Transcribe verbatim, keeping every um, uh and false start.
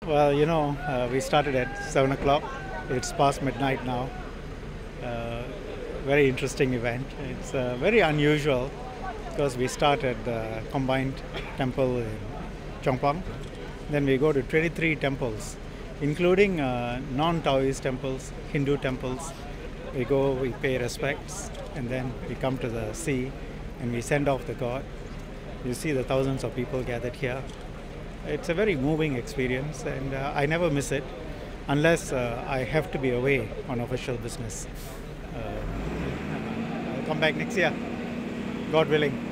Well, you know, uh, we started at seven o'clock. It's past midnight now. Uh, very interesting event. It's uh, very unusual because we start at the combined temple in Chongpang. Then we go to twenty-three temples, including uh, non-Taoist temples, Hindu temples. We go, we pay respects, and then we come to the sea and we send off the god. You see the thousands of people gathered here. It's a very moving experience, and uh, I never miss it unless uh, I have to be away on official business. Uh, I'll come back next year, God willing.